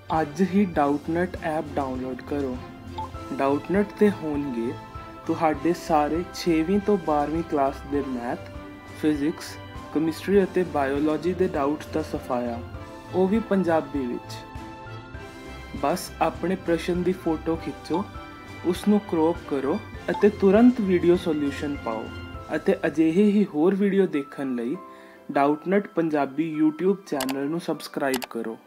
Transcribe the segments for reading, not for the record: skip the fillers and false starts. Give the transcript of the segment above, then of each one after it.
ਅੱਜ ਹੀ Doubtnut app download ਕਰੋ। ਡਾਊਟਨਟ ਤੇ ਹੋਣਗੇ ਤੁਹਾਡੇ ਸਾਰੇ 6ਵੀਂ ਤੋਂ 12ਵੀਂ ਕਲਾਸ ਦੇ ਮੈਥ, ਫਿਜ਼ਿਕਸ, ਕੈਮਿਸਟਰੀ ਅਤੇ ਬਾਇਓਲੋਜੀ ਦੇ ਡਾਊਟਸ ਦਾ ਸਫਾਇਆ, ਉਹ ਵੀ ਪੰਜਾਬੀ ਵਿੱਚ। ਬਸ ਆਪਣੇ ਪ੍ਰਸ਼ਨ ਦੀ ਫੋਟੋ ਖਿੱਚੋ, ਉਸ ਨੂੰ ਕ੍ਰੌਪ ਕਰੋ ਅਤੇ ਤੁਰੰਤ ਵੀਡੀਓ ਸੋਲੂਸ਼ਨ ਪਾਓ। ਅਤੇ ਅਜਿਹੇ ਹੀ ਹੋਰ ਵੀਡੀਓ ਦੇਖਣ ਲਈ ਡਾਊਟਨਟ ਪੰਜਾਬੀ YouTube ਚੈਨਲ ਨੂੰ ਸਬਸਕ੍ਰਾਈਬ ਕਰੋ।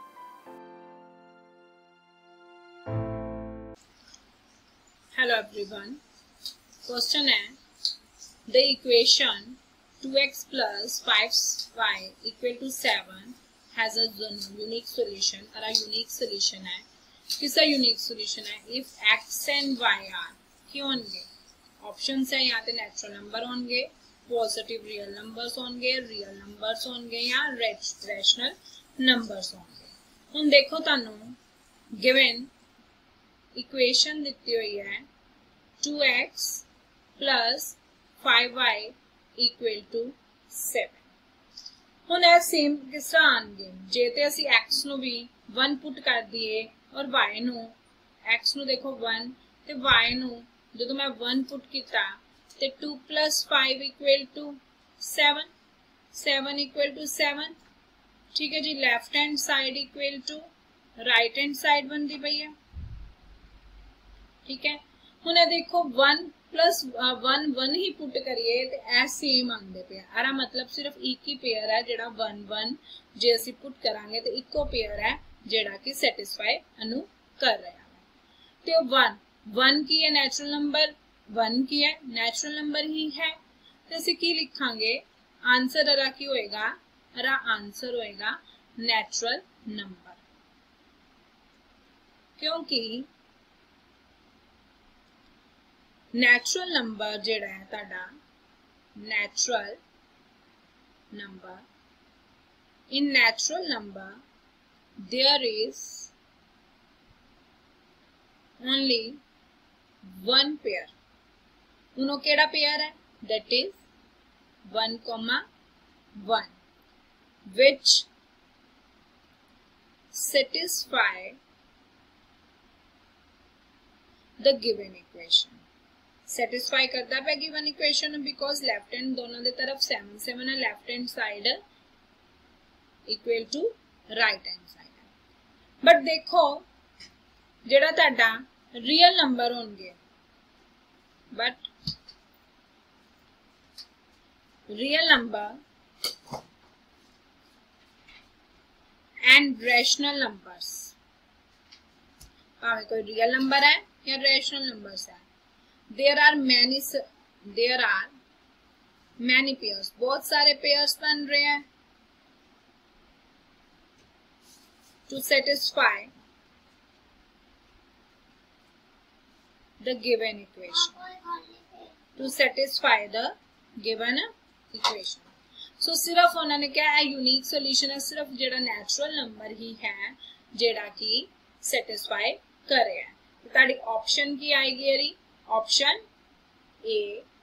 Hello everyone. Question है, the equation 2x plus 5y equal to 7 has a unique solution और a unique solution है। किसका unique solution है? If x and y are क्या होंगे? Options है यहाँ पे natural number होंगे, positive real numbers होंगे, real numbers होंगे या rational numbers होंगे। हम देखो तानू given इक्वेशन दिती हुई है 2x plus 5y equal to 7। ਹੁਣ ਇਹ ਸੇਮ ਕਿਸ ਤਰ੍ਹਾਂ ਆਣਗੇ? ਜੇ ਤੇ ਅਸੀਂ x ਨੂੰ ਵੀ 1 ਪੁੱਟ ਕਰ ਦਈਏ ਔਰ y ਨੂੰ, x ਨੂੰ ਦੇਖੋ 1 ਤੇ y ਨੂੰ ਜਦੋਂ ਮੈਂ 1 ਪੁੱਟ ਕੀਤਾ ਤੇ 2 plus 5 equal to 7, 7 equal to 7। ठीक है जी, left hand side equal to right hand side बनती पई है। ठीक है, ਹੁਣ देखो 1 plus 1 1 ही पुट करिए तो ए सेम आंदे पे। आरा मतलब सिर्फ एक ही पेयर है जेड़ा 1 1 जे ਅਸੀਂ पुट करांगे तो इको पेयर है जेड़ा कि सैटिस्फाई अनु कर रहा है। तो 1 1 की है नेचुरल नंबर, 1 की है नेचुरल नंबर ही है तो ਅਸੀਂ ਕੀ ਲਿਖਾਂਗੇ? आंसर अरा की होएगा? अरा आंसर होएगा नेचुरल नंबर, क्योंकि नेचुरल नंबर जेड़ा है ताड़ा natural number, in natural number there is only one pair. उनो केड़ा पेयर है? That is 1,1 which satisfy the given equation। Satisfy करता है given equation because left hand दोनों दे तरफ 7 7 है, left hand side equal to right hand side है। बट देखो जेड़ा ताड़ा रियल नंबर होंगे, but real number and rational numbers, भावे कोई रियल नंबर है या रैशनल नंबर्स है, there are many pairs, बहुत सारे पेयर्स बन रहे हैं to satisfy the given equation, to satisfy the given equation। so सिर्फ उन्होंने क्या है? यूनिक सोल्यूशन है, सिर्फ जेड़ा नेचुरल नंबर ही है जेड़ा कि satisfy कर रहा है। तो ताड़ी ऑप्शन की आएगी यारी? Option A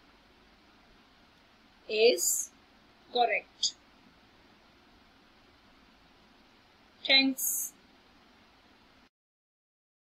is correct। Thanks।